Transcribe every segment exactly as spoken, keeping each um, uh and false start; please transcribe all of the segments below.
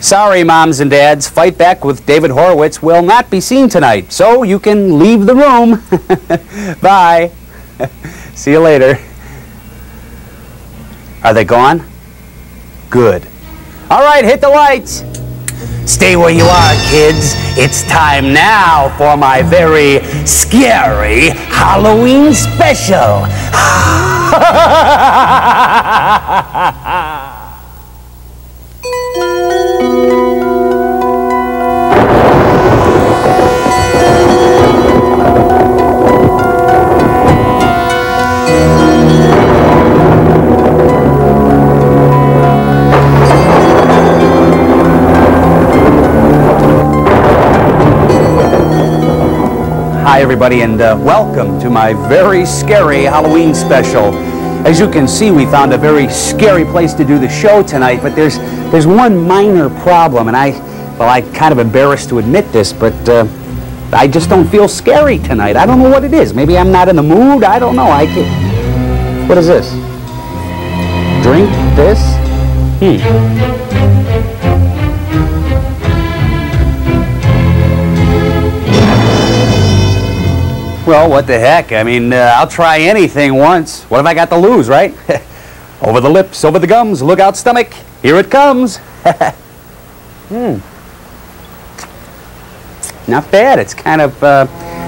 Sorry, moms and dads, Fight Back with David Horowitz will not be seen tonight, so you can leave the room. Bye. See you later. Are they gone? Good. All right, hit the lights. Stay where you are, kids. It's time now for my very scary Halloween special. Hi everybody, and uh, welcome to my very scary Halloween special. As you can see, we found a very scary place to do the show tonight, but there's there's one minor problem, and I, well, I'm kind of embarrassed to admit this, but uh, I just don't feel scary tonight. I don't know what it is. Maybe I'm not in the mood. I don't know. I can... What is this? Drink this? Hmm. Well, what the heck? I mean, uh, I'll try anything once. What have I got to lose, right? Over the lips, over the gums, look out stomach, here it comes. Hmm. Not bad. It's kind of, uh...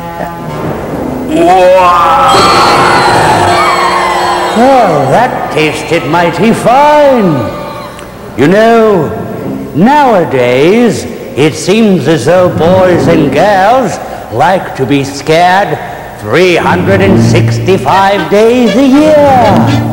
Well, that tasted mighty fine. You know, nowadays, it seems as though boys and girls like to be scared three hundred sixty-five days a year.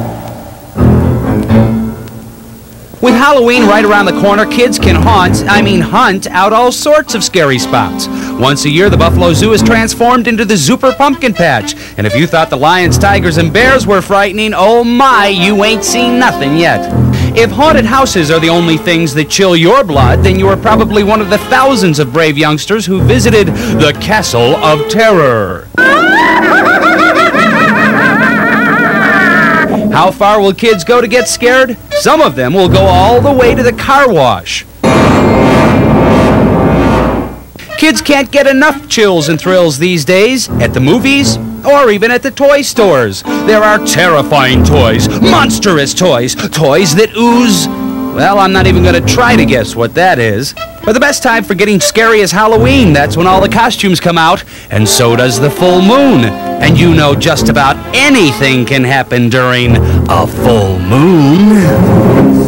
With Halloween right around the corner, kids can haunt, I mean hunt, out all sorts of scary spots. Once a year, the Buffalo Zoo is transformed into the Super Pumpkin Patch. And if you thought the lions, tigers, and bears were frightening, oh my, you ain't seen nothing yet. If haunted houses are the only things that chill your blood, then you are probably one of the thousands of brave youngsters who visited the Castle of Terror. How far will kids go to get scared? Some of them will go all the way to the car wash. Kids can't get enough chills and thrills these days at the movies or even at the toy stores. There are terrifying toys, monstrous toys, toys that ooze... Well, I'm not even going to try to guess what that is. But the best time for getting scary is Halloween. That's when all the costumes come out, and so does the full moon. And you know just about anything can happen during a full moon.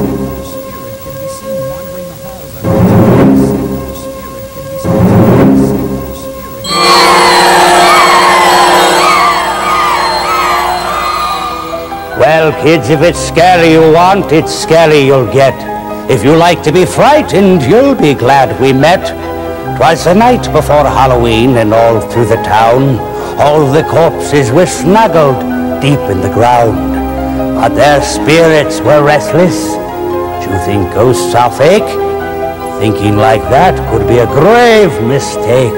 Well, kids, if it's scary you want, it's scary you'll get. If you like to be frightened, you'll be glad we met. 'Twas the night before Halloween, and all through the town, all the corpses were snuggled deep in the ground. But their spirits were restless. Do you think ghosts are fake? Thinking like that could be a grave mistake.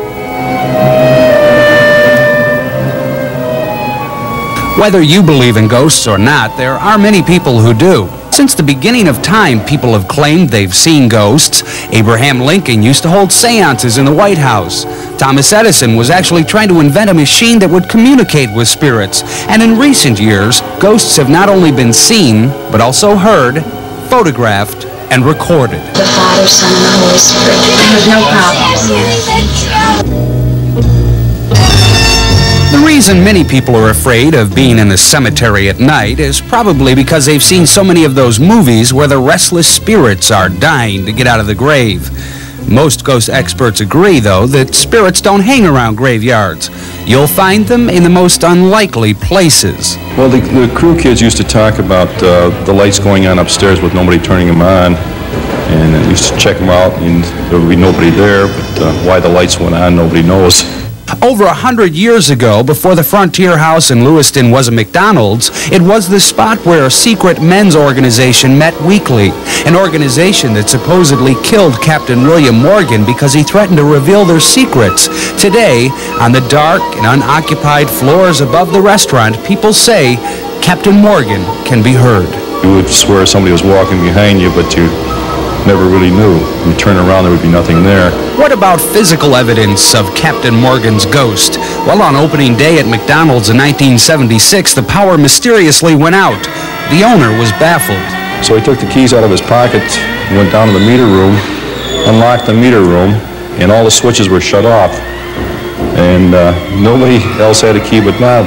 Whether you believe in ghosts or not, there are many people who do. Since the beginning of time, people have claimed they've seen ghosts. Abraham Lincoln used to hold seances in the White House. Thomas Edison was actually trying to invent a machine that would communicate with spirits. And in recent years, ghosts have not only been seen, but also heard, photographed, and recorded. The Father, Son, and the Holy Spirit. There's no problem. The reason many people are afraid of being in the cemetery at night is probably because they've seen so many of those movies where the restless spirits are dying to get out of the grave. Most ghost experts agree, though, that spirits don't hang around graveyards. You'll find them in the most unlikely places. Well, the, the crew kids used to talk about uh, the lights going on upstairs with nobody turning them on, and they used to check them out, and there would be nobody there, but uh, why the lights went on, nobody knows. Over a hundred years ago, before the Frontier House in Lewiston was a McDonald's, it was the spot where a secret men's organization met weekly. An organization that supposedly killed Captain William Morgan because he threatened to reveal their secrets. Today, on the dark and unoccupied floors above the restaurant, people say Captain Morgan can be heard. You would swear somebody was walking behind you, but you never really knew. You turn around, there would be nothing there. What about physical evidence of Captain Morgan's ghost? Well, on opening day at McDonald's in nineteen seventy-six, the power mysteriously went out. The owner was baffled. So he took the keys out of his pocket, went down to the meter room, unlocked the meter room, and all the switches were shut off. And uh, nobody else had a key but Bob.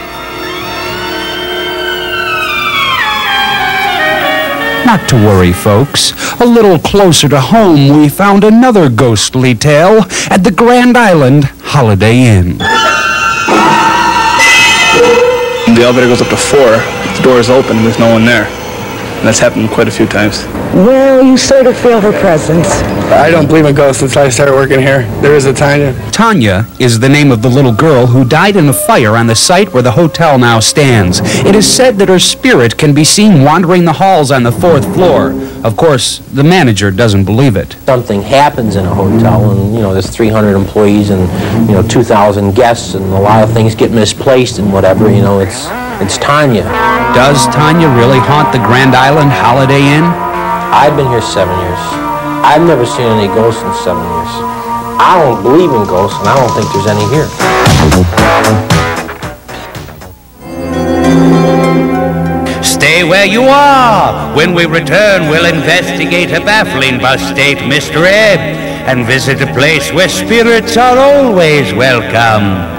Not to worry, folks. A little closer to home, we found another ghostly tale at the Grand Island Holiday Inn. The elevator goes up to four. The door is open and there's no one there. And that's happened quite a few times. Well, you sort of feel her presence. I don't believe in ghosts since I started working here. There is a Tanya. Tanya is the name of the little girl who died in a fire on the site where the hotel now stands. It is said that her spirit can be seen wandering the halls on the fourth floor. Of course, the manager doesn't believe it. Something happens in a hotel, and you know there's three hundred employees and you know two thousand guests, and a lot of things get misplaced and whatever. You know, it's it's Tanya. Does Tanya really haunt the Grand Island Holiday Inn? I've been here seven years. I've never seen any ghosts in seven years. I don't believe in ghosts, and I don't think there's any here. Stay where you are. When we return, we'll investigate a baffling bus state mystery and visit a place where spirits are always welcome.